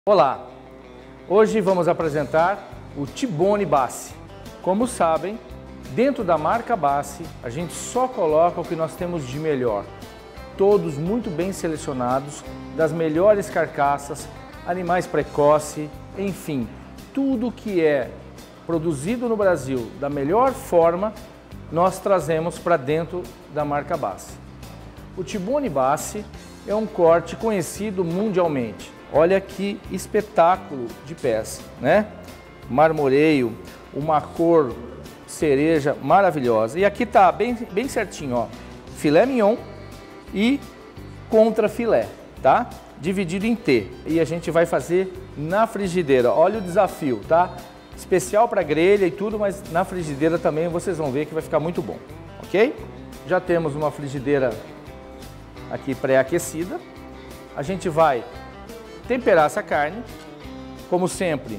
Olá, hoje vamos apresentar o T-Bone Bassi. Como sabem, dentro da marca Bassi, a gente só coloca o que nós temos de melhor. Todos muito bem selecionados, das melhores carcaças, animais precoces, enfim, tudo que é produzido no Brasil da melhor forma, nós trazemos para dentro da marca Bassi. O T-Bone Bassi é um corte conhecido mundialmente. Olha que espetáculo de peça, né? Marmoreio, uma cor cereja maravilhosa. E aqui tá bem certinho, ó. Filé mignon e contra filé, tá? Dividido em T. E a gente vai fazer na frigideira. Olha o desafio, tá? Especial para grelha e tudo, mas na frigideira também vocês vão ver que vai ficar muito bom, ok? Já temos uma frigideira aqui pré-aquecida. A gente vai temperar essa carne, como sempre,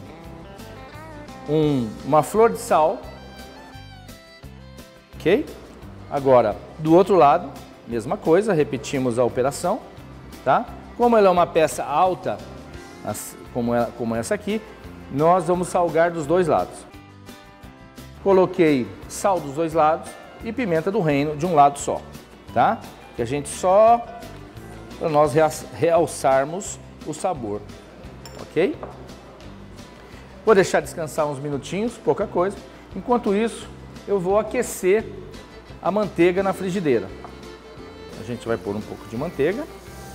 uma flor de sal, ok? Agora, do outro lado, mesma coisa, repetimos a operação, tá? Como ela é uma peça alta, como essa aqui, nós vamos salgar dos dois lados. Coloquei sal dos dois lados e pimenta do reino de um lado só, tá? Que a gente só, para nós realçarmos o sabor, ok? Vou deixar descansar uns minutinhos, pouca coisa. Enquanto isso, eu vou aquecer a manteiga na frigideira. A gente vai pôr um pouco de manteiga.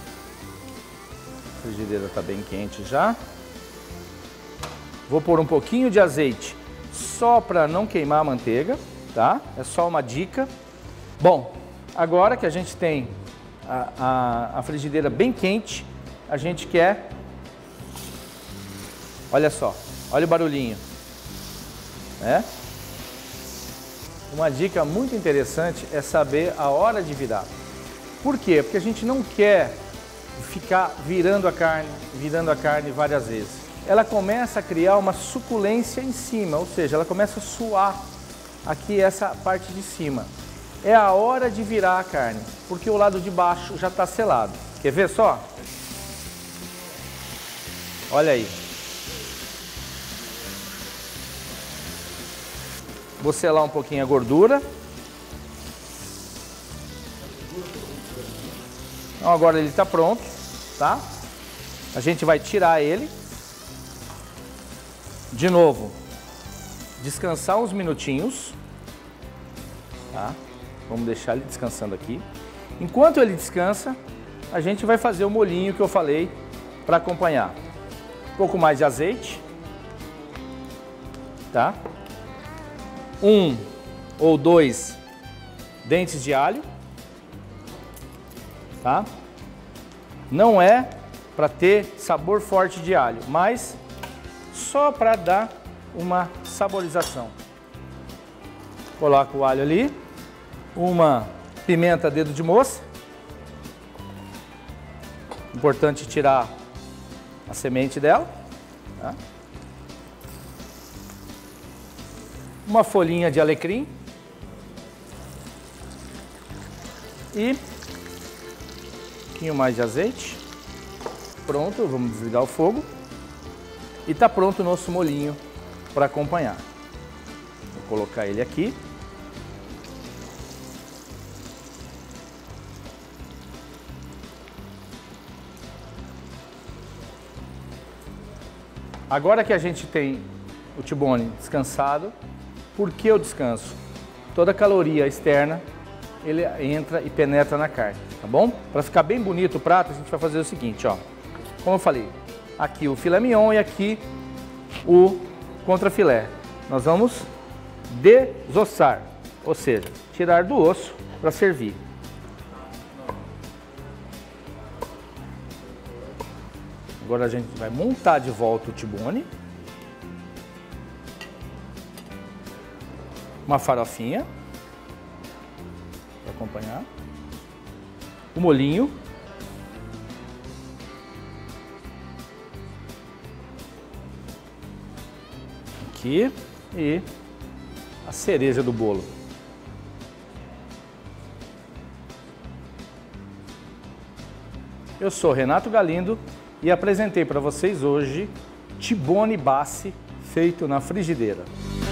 A frigideira está bem quente já. Vou pôr um pouquinho de azeite, só para não queimar a manteiga, tá? É só uma dica. Bom, agora que a gente tem a frigideira bem quente, a gente quer, olha só, olha o barulhinho, né? Uma dica muito interessante é saber a hora de virar. Por quê? Porque a gente não quer ficar virando a carne várias vezes. Ela começa a criar uma suculência em cima, ou seja, ela começa a suar aqui essa parte de cima. É a hora de virar a carne, porque o lado de baixo já está selado. Quer ver só? Olha aí. Vou selar um pouquinho a gordura. Então agora ele está pronto, tá? A gente vai tirar ele. De novo, descansar uns minutinhos, tá? Vamos deixar ele descansando aqui. Enquanto ele descansa, a gente vai fazer o molhinho que eu falei para acompanhar. Um pouco mais de azeite, tá? 1 ou 2 dentes de alho, tá? Não é para ter sabor forte de alho, mas só para dar uma saborização. Coloca o alho ali, uma pimenta dedo de moça. Importante tirar a semente dela, tá? Uma folhinha de alecrim e um pouquinho mais de azeite. Pronto, vamos desligar o fogo e tá pronto o nosso molhinho para acompanhar. Vou colocar ele aqui. Agora que a gente tem o T-Bone descansado, por que o descanso? Toda a caloria externa, ele entra e penetra na carne, tá bom? Para ficar bem bonito o prato, a gente vai fazer o seguinte, ó. Como eu falei, aqui o filé mignon e aqui o contrafilé. Nós vamos desossar, ou seja, tirar do osso para servir. Agora a gente vai montar de volta o T-Bone. Uma farofinha para acompanhar. O molhinho. Aqui. E a cereja do bolo. Eu sou Renato Galindo e apresentei para vocês hoje T-bone Bassi feito na frigideira.